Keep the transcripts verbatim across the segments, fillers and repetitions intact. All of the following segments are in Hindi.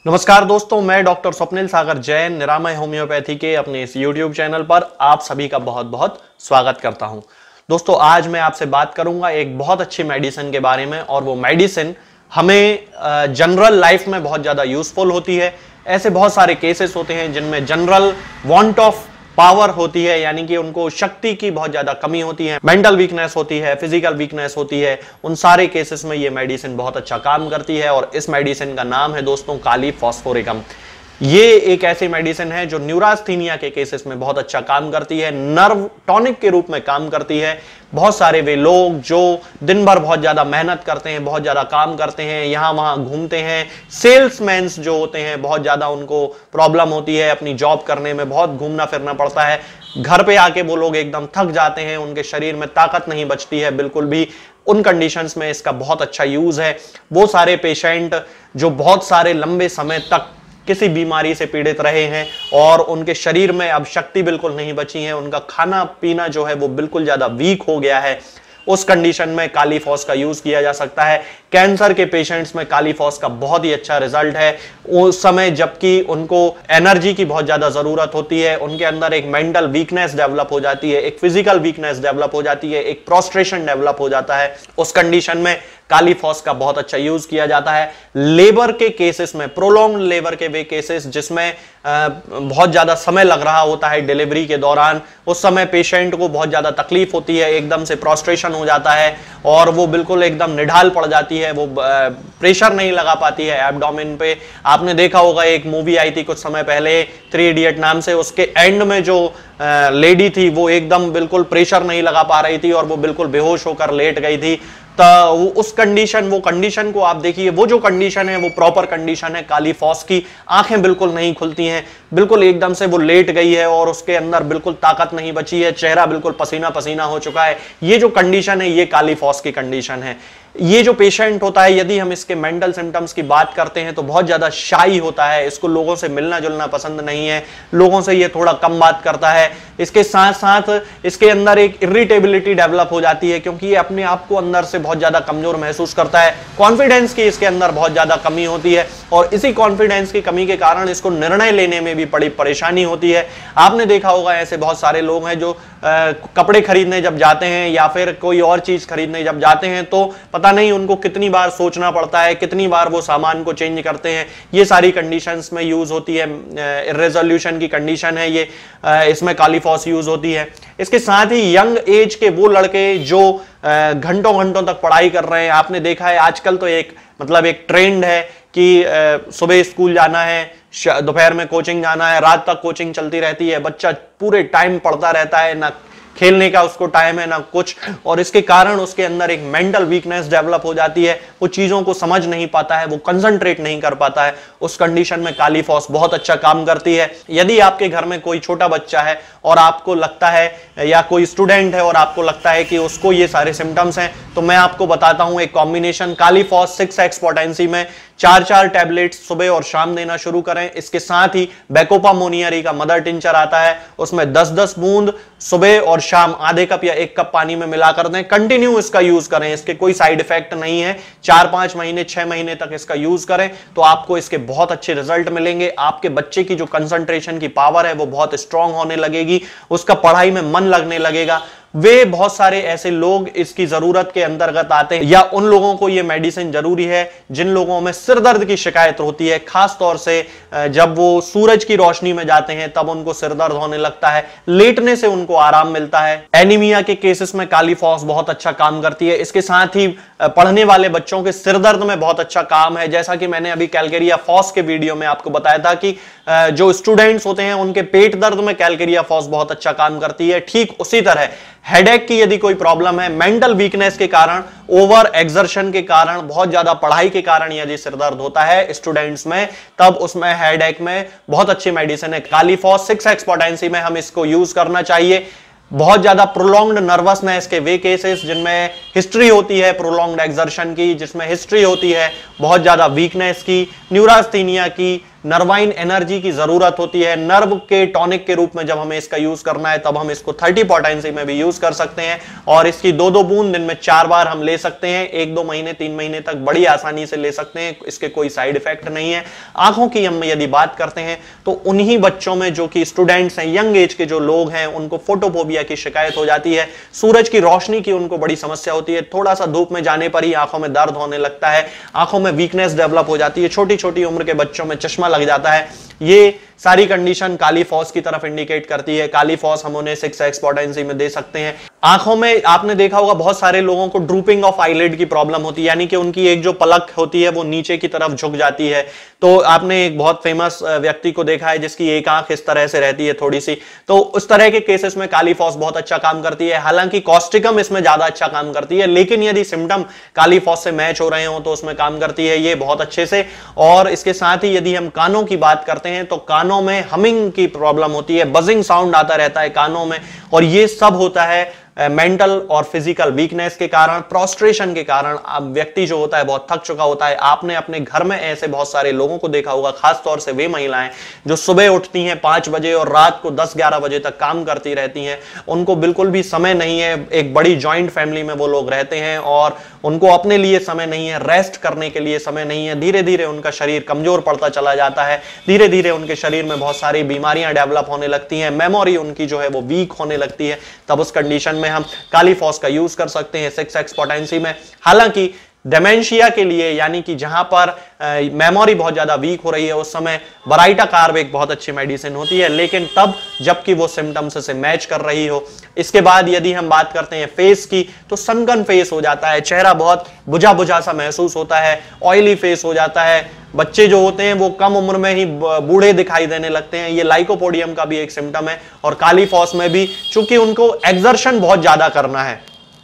नमस्कार दोस्तों, मैं डॉक्टर स्वप्निल सागर जैन निरामय होम्योपैथी के अपने इस यूट्यूब चैनल पर आप सभी का बहुत बहुत स्वागत करता हूं। दोस्तों, आज मैं आपसे बात करूंगा एक बहुत अच्छी मेडिसिन के बारे में, और वो मेडिसिन हमें जनरल लाइफ में बहुत ज़्यादा यूजफुल होती है। ऐसे बहुत सारे केसेस होते हैं जिनमें जनरल वांट ऑफ पावर होती है, यानी कि उनको शक्ति की बहुत ज्यादा कमी होती है, मेंटल वीकनेस होती है, फिजिकल वीकनेस होती है। उन सारे केसेस में ये मेडिसिन बहुत अच्छा काम करती है, और इस मेडिसिन का नाम है दोस्तों काली फॉस्फोरिकम। ये एक ऐसी मेडिसिन है जो न्यूरास्थीनिया के केसेस में बहुत अच्छा काम करती है, नर्व टॉनिक के रूप में काम करती है। बहुत सारे वे लोग जो दिन भर बहुत ज्यादा मेहनत करते हैं, बहुत ज्यादा काम करते हैं, यहां वहां घूमते हैं, सेल्समैन जो होते हैं बहुत ज्यादा उनको प्रॉब्लम होती है, अपनी जॉब करने में बहुत घूमना फिरना पड़ता है, घर पे आके वो लोग एकदम थक जाते हैं, उनके शरीर में ताकत नहीं बचती है बिल्कुल भी। उन कंडीशंस में इसका बहुत अच्छा यूज है। वो सारे पेशेंट जो बहुत सारे लंबे समय तक किसी बीमारी से पीड़ित रहे हैं और उनके शरीर में अब शक्ति बिल्कुल नहीं बची है, उनका खाना पीना जो है वो बिल्कुल ज्यादा वीक हो गया है, उस कंडीशन में काली फॉस का यूज किया जा सकता है। कैंसर के पेशेंट्स में काली फॉस का बहुत ही अच्छा रिजल्ट है। उस समय जबकि उनको एनर्जी की बहुत ज्यादा जरूरत होती है, उनके अंदर एक मेंटल वीकनेस डेवलप हो जाती है, एक फिजिकल वीकनेस डेवलप हो जाती है, एक प्रोस्ट्रेशन डेवलप हो जाता है, उस कंडीशन में काली फॉस का बहुत अच्छा यूज किया जाता है। लेबर के केसेस में, प्रोलॉन्ग लेबर के वे केसेस जिसमें बहुत ज्यादा समय लग रहा होता है डिलीवरी के दौरान, उस समय पेशेंट को बहुत ज्यादा तकलीफ होती है, एकदम से प्रोस्ट्रेशन हो जाता है और वो बिल्कुल एकदम निढाल पड़ जाती है, वो प्रेशर नहीं लगा पाती है एब्डोमेन पे। आपने देखा होगा एक मूवी आई थी कुछ समय पहले, थ्री इडियट नाम से, उसके एंड में जो लेडी थी वो एकदम बिल्कुल प्रेशर नहीं लगा पा रही थी और वो बिल्कुल बेहोश होकर लेट गई थी। तो उस कंडीशन वो कंडीशन को आप देखिए, वो जो कंडीशन है वो प्रॉपर कंडीशन है काली फॉस की। आंखें बिल्कुल नहीं खुलती हैं, बिल्कुल एकदम से वो लेट गई है और उसके अंदर बिल्कुल ताकत नहीं बची है, चेहरा बिल्कुल पसीना पसीना हो चुका है। ये जो कंडीशन है ये काली फॉस की कंडीशन है। ये जो पेशेंट होता है, यदि हम इसके मेंटल सिम्टम्स की बात करते हैं तो बहुत ज्यादा शाई होता है, इसको लोगों से मिलना जुलना पसंद नहीं है, लोगों से ये थोड़ा कम बात करता है। इसके साथ साथ इसके अंदर एक इरिटेबिलिटी डेवलप हो जाती है, क्योंकि ये अपने आप को अंदर से बहुत ज्यादा कमजोर महसूस करता है। कॉन्फिडेंस की इसके अंदर बहुत ज्यादा कमी होती है, और इसी कॉन्फिडेंस की कमी के कारण इसको निर्णय लेने में भी बड़ी परेशानी होती है। आपने देखा होगा ऐसे बहुत सारे लोग हैं जो आ, कपड़े खरीदने जब जाते हैं या फिर कोई और चीज खरीदने जब जाते हैं तो पता नहीं उनको कितनी बार सोचना पड़ता है, कितनी बार वो सामान को चेंज करते हैं। ये सारी कंडीशंस में यूज होती है, इर्रेजोल्यूशन की कंडीशन है ये, इसमें काली फॉस यूज होती है। इसके साथ ही यंग एज के वो लड़के जो घंटों घंटों तक पढ़ाई कर रहे हैं, आपने देखा है आजकल तो एक मतलब एक ट्रेंड है कि सुबह स्कूल जाना है, दोपहर में कोचिंग जाना है, रात तक कोचिंग चलती रहती है, बच्चा पूरे टाइम पढ़ता रहता है, ना खेलने का उसको टाइम है ना कुछ, और इसके कारण उसके अंदर एक मेंटल वीकनेस डेवलप हो जाती है, वो चीजों को समझ नहीं पाता है, वो कंसंट्रेट नहीं कर पाता है। उस कंडीशन में काली फॉस बहुत अच्छा काम करती है। यदि आपके घर में कोई छोटा बच्चा है और आपको लगता है, या कोई स्टूडेंट है और आपको लगता है कि उसको ये सारे सिम्टम्स हैं, तो मैं आपको बताता हूं एक combination kali phos six X potency में चार चार टैबलेट्स सुबह और शाम देना शुरू करें। इसके साथ ही बैकोपा मोनियरी का मदर टिंचर आता है, उसमें दस दस बूंद सुबह और शाम आधे कप या एक कप पानी में मिलाकर दें। कंटिन्यू इसका यूज करें, इसके कोई साइड इफेक्ट नहीं है। चार पांच महीने छह महीने तक इसका यूज करें तो आपको इसके बहुत अच्छे रिजल्ट मिलेंगे। आपके बच्चे की जो कंसंट्रेशन की पावर है वो बहुत स्ट्रांग होने लगेगी, उसका पढ़ाई में मन लगने लगेगा। वे बहुत सारे ऐसे लोग इसकी जरूरत के अंतर्गत आते हैं, या उन लोगों को यह मेडिसिन जरूरी है जिन लोगों में सिर दर्द की शिकायत होती है, खास तौर से जब वो सूरज की रोशनी में जाते हैं तब उनको सिर दर्द होने लगता है, लेटने से उनको आराम मिलता है। एनीमिया के केसेस में काली फॉस बहुत अच्छा काम करती है। इसके साथ ही पढ़ने वाले बच्चों के सिर दर्द में बहुत अच्छा काम है, जैसा कि मैंने अभी कैलकेरिया फॉस के वीडियो में आपको बताया था कि जो स्टूडेंट्स होते हैं उनके पेट दर्द में कैलकेरिया फॉस बहुत अच्छा काम करती है। ठीक उसी तरह हेडेक की यदि कोई प्रॉब्लम है, मेंटल वीकनेस के कारण, ओवर एक्सर्शन के कारण, बहुत ज्यादा पढ़ाई के कारण यदि सिर दर्द होता है स्टूडेंट्स में, तब उसमें हेडेक में बहुत अच्छी मेडिसिन है kali phos six X potency में, हम इसको यूज करना चाहिए। बहुत ज्यादा प्रोलॉन्ग्ड नर्वसनेस के वे केसेस जिनमें हिस्ट्री होती है प्रोलॉन्ग्ड एक्सर्शन की, जिसमें हिस्ट्री होती है बहुत ज्यादा वीकनेस की, न्यूरास्थीनिया की, नर्वाइन एनर्जी की जरूरत होती है, नर्व के टॉनिक के रूप में जब हमें इसका यूज करना है तब हम इसको थर्टी पोटेंसी में भी यूज कर सकते हैं और इसकी दो दो बूंद दिन में चार बार हम ले सकते हैं। एक दो महीने तीन महीने तक बड़ी आसानी से ले सकते हैं, इसके कोई साइड इफेक्ट नहीं है। आंखों की हम यदि बात करते हैं तो उन्हीं बच्चों में जो कि स्टूडेंट्स हैं, यंग एज के जो लोग हैं, उनको फोटोफोबिया की शिकायत हो जाती है, सूरज की रोशनी की उनको बड़ी समस्या होती है, थोड़ा सा धूप में जाने पर ही आंखों में दर्द होने लगता है, आंखों में वीकनेस डेवलप हो जाती है, छोटी छोटी उम्र के बच्चों में चश्मा लग जाता है। ये सारी कंडीशन काली फॉस की तरफ इंडिकेट करती है। काली फॉस हम उन्हें सिक्स एक्स पोटेंसी में दे सकते हैं। आंखों में आपने देखा होगा बहुत सारे लोगों को ड्रूपिंग ऑफ आईलिड की प्रॉब्लम होती है, यानी कि उनकी एक जो पलक होती है वो नीचे की तरफ झुक जाती है। तो आपने एक बहुत फेमस व्यक्ति को देखा है जिसकी एक आंख इस तरह से रहती है थोड़ी सी, तो उस तरह के केसेस में काली फॉस बहुत अच्छा काम करती है। हालांकि कॉस्टिकम इसमें ज्यादा अच्छा काम करती है, लेकिन यदि सिम्टम काली फॉस से मैच हो रहे हो तो उसमें काम करती है ये बहुत अच्छे से। और इसके साथ ही यदि हम कानों की बात करते हैं तो कानों में हमिंग की प्रॉब्लम होती है, बजिंग साउंड आता रहता है कानों में, और ये सब होता है मेंटल और फिजिकल वीकनेस के कारण, प्रोस्ट्रेशन के कारण। अब व्यक्ति जो होता है बहुत थक चुका होता है। आपने अपने घर में ऐसे बहुत सारे लोगों को देखा होगा, खासतौर से वे महिलाएं जो सुबह उठती हैं पांच बजे और रात को दस ग्यारह बजे तक काम करती रहती हैं, उनको बिल्कुल भी समय नहीं है। एक बड़ी जॉइंट फैमिली में वो लोग रहते हैं और उनको अपने लिए समय नहीं है, रेस्ट करने के लिए समय नहीं है। धीरे धीरे उनका शरीर कमजोर पड़ता चला जाता है, धीरे धीरे उनके शरीर में बहुत सारी बीमारियां डेवलप होने लगती हैं, मेमोरी उनकी जो है वो वीक होने लगती है। तब उस कंडीशन में हम काली फॉस का यूज कर सकते हैं सिक्स एक्स पोटेंसी में। हालांकि डेमेंशिया के लिए, यानी कि जहां पर मेमोरी बहुत ज्यादा वीक हो रही है, उस समय बराइटा कार्ब एक बहुत अच्छी मेडिसिन होती है, लेकिन तब जबकि वो सिम्टम्स से मैच कर रही हो। इसके बाद यदि हम बात करते हैं फेस की, तो सनकन फेस हो जाता है, चेहरा बहुत बुझा बुझा सा महसूस होता है, ऑयली फेस हो जाता है, बच्चे जो होते हैं वो कम उम्र में ही बूढ़े दिखाई देने लगते हैं। ये लाइकोपोडियम का भी एक सिम्टम है। और काली फॉस में भी चूंकि उनको एक्सर्शन बहुत ज्यादा करना है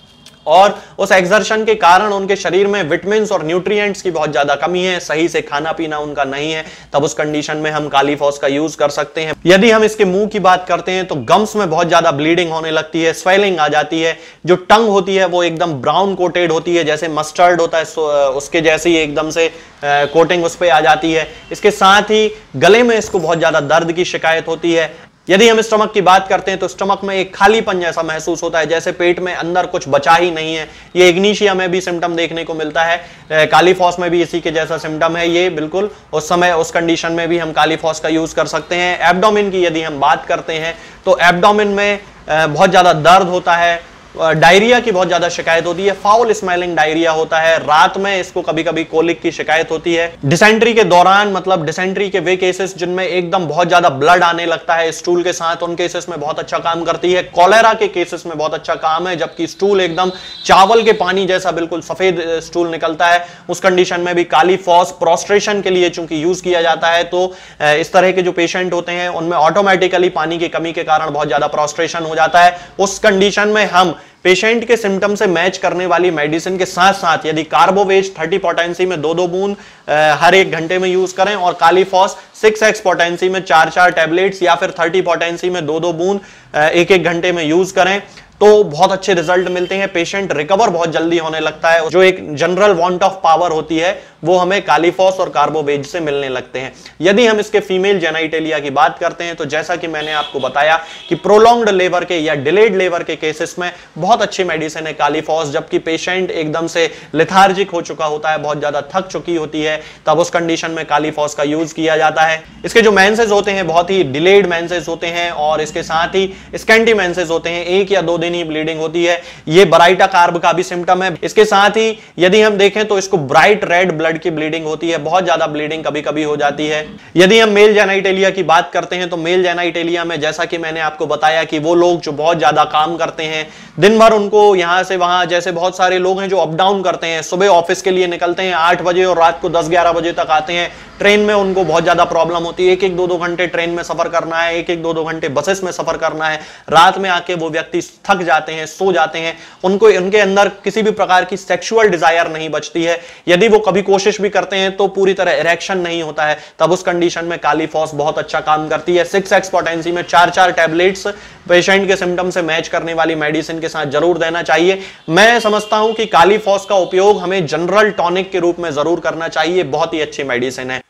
और उस एक्सर्शन के कारण उनके शरीर में विटामिन्स और न्यूट्रिएंट्स की बहुत ज्यादा कमी है, सही से खाना पीना उनका नहीं है, तब उस कंडीशन में हम काली फॉस का यूज कर सकते हैं। यदि हम इसके मुंह की बात करते हैं तो गम्स में बहुत ज्यादा ब्लीडिंग होने लगती है, स्वेलिंग आ जाती है, जो टंग होती है वो एकदम ब्राउन कोटेड होती है, जैसे मस्टर्ड होता है उसके जैसी एकदम से कोटिंग उस पर आ जाती है। इसके साथ ही गले में इसको बहुत ज्यादा दर्द की शिकायत होती है। यदि हम स्टमक की बात करते हैं तो स्टमक में एक खालीपन जैसा महसूस होता है, जैसे पेट में अंदर कुछ बचा ही नहीं है। ये इग्निशिया में भी सिम्टम देखने को मिलता है, काली फॉस में भी इसी के जैसा सिम्टम है। ये बिल्कुल उस समय उस कंडीशन में भी हम काली फॉस का यूज कर सकते हैं। एब्डोमेन की यदि हम बात करते हैं तो एब्डोमेन में बहुत ज्यादा दर्द होता है, डायरिया की बहुत ज्यादा शिकायत होती है, फाउल स्मेलिंग डायरिया होता है, रात में इसको कभी कभी कोलिक की शिकायत होती है। डिसेंट्री के दौरान, मतलब डिसेंट्री के वे केसेस जिनमें एकदम बहुत ज्यादा ब्लड आने लगता है स्टूल के साथ, उन केसेस में बहुत अच्छा काम करती है। कॉलेरा के केसेस में बहुत अच्छा काम है, जबकि स्टूल एकदम चावल के पानी जैसा बिल्कुल सफेद स्टूल निकलता है, उस कंडीशन में भी काली फॉस प्रोस्ट्रेशन के लिए चूंकि यूज किया जाता है, तो इस तरह के जो पेशेंट होते हैं उनमें ऑटोमेटिकली पानी की कमी के कारण बहुत ज्यादा प्रोस्ट्रेशन हो जाता है। उस कंडीशन में हम पेशेंट के सिम्टम से मैच करने वाली मेडिसिन के साथ साथ यदि कार्बोवेज थर्टी पोटेंसी में दो दो बूंद हर एक घंटे में यूज करें और kali phos six X potency में चार चार टैबलेट्स या फिर थर्टी पोटेंसी में दो दो बूंद एक एक घंटे में यूज करें तो बहुत अच्छे रिजल्ट मिलते हैं। पेशेंट रिकवर बहुत जल्दी होने लगता है। जो एक जनरल वांट ऑफ पावर होती है वो हमें काली फॉस और कार्बोवेज से मिलने लगते हैं। यदि हम इसके फीमेल जेनाइटेलिया की बात करते हैं तो जैसा कि मैंने आपको बताया कि प्रोलॉन्ग्ड लेबर के या डिलेड लेबर के केसेस में बहुत अच्छी मेडिसिन है काली फॉस। जबकि पेशेंट एकदम से लेथार्जिक हो चुका होता है, बहुत ज्यादा थक चुकी होती है, तब उस कंडीशन में काली फॉस का यूज किया जाता है। इसके जो मेंसेस होते हैं बहुत ही डिलेड मेंसेस होते हैं और इसके साथ ही स्कैंटी मेंसेस होते हैं, एक या दो दिन ही ब्लीडिंग होती है। ये बराइटा कार्ब का भी सिम्टम है। इसके साथ ही यदि हम देखें तो इसको ब्राइट रेड ब्लड की ब्लीडिंग होती है, बहुत ज्यादा ब्लीडिंग कभी कभी हो जाती है। यदि हम मेल जेनाइटेलिया की बात करते हैं तो मेल जेनाइटेलिया में जैसा कि मैंने आपको बताया कि वो लोग जो बहुत ज्यादा काम करते हैं दिन भर, उनको यहां से वहां, जैसे बहुत सारे लोग हैं जो अप डाउन करते हैं, सुबह ऑफिस के लिए निकलते हैं आठ बजे और रात को दस ग्यारह बजे तक आते हैं। ट्रेन में उनको बहुत ज्यादा प्रॉब्लम होती है, एक एक दो दो घंटे ट्रेन में सफर करना है, एक एक दो दो घंटे बसेस में सफर करना है। रात में आके वो व्यक्ति थक जाते हैं, सो जाते हैं, उनको उनके अंदर किसी भी प्रकार की सेक्सुअल डिजायर नहीं बचती है। यदि वो कभी कोशिश भी करते हैं तो पूरी तरह इरेक्शन नहीं होता है। तब उस कंडीशन में काली फॉस बहुत अच्छा काम करती है। सिक्स एक्स पोटेंसी में चार चार टैबलेट्स पेशेंट के सिम्टम से मैच करने वाली मेडिसिन के साथ जरूर देना चाहिए। मैं समझता हूं कि काली फॉस का उपयोग हमें जनरल टॉनिक के रूप में जरूर करना चाहिए, बहुत ही अच्छी मेडिसिन है।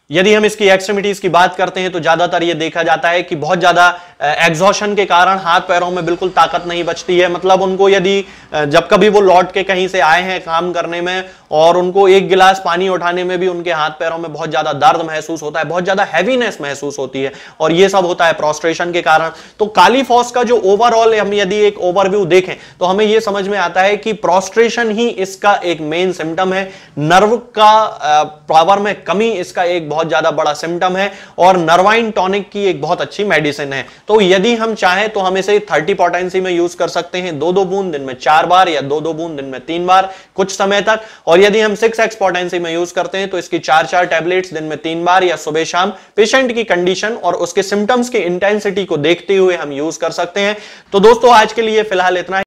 यदि हम इसकी एक्सट्रीमिटीज की बात करते हैं तो ज्यादातर ये देखा जाता है कि बहुत ज्यादा एग्जॉशन के कारण हाथ पैरों में बिल्कुल ताकत नहीं बचती है। मतलब उनको यदि जब कभी वो लौट के कहीं से आए हैं काम करने में और उनको एक गिलास पानी उठाने में भी उनके हाथ पैरों में बहुत ज्यादा दर्द महसूस होता है, बहुत ज्यादा हैवीनेस महसूस होती है, और ये सब होता है प्रोस्ट्रेशन के कारण। तो कालीफॉस का जो ओवरऑल हम यदि एक ओवरव्यू देखें तो हमें यह समझ में आता है कि प्रोस्ट्रेशन ही इसका एक मेन सिम्टम है। नर्व का पावर में कमी इसका एक बहुत ज्यादा बड़ा सिम्टम है और नर्वाइन टॉनिक की एक बहुत अच्छी मेडिसिन है। तो यदि हम चाहें तो हम इसे तीस पोटेंसी में यूज कर सकते हैं, दो दो बूंद दिन में चार बार या दो दो बूंद दिन में तीन बार कुछ समय तक। और यदि हम सिक्स एक्स पोटेंसी में यूज करते हैं तो इसकी चार चार टैबलेट्स दिन में तीन बार या सुबह शाम पेशेंट की कंडीशन और उसके सिम्टम्स की इंटेंसिटी को देखते हुए हम यूज कर सकते हैं। तो दोस्तों आज के लिए फिलहाल इतना ही।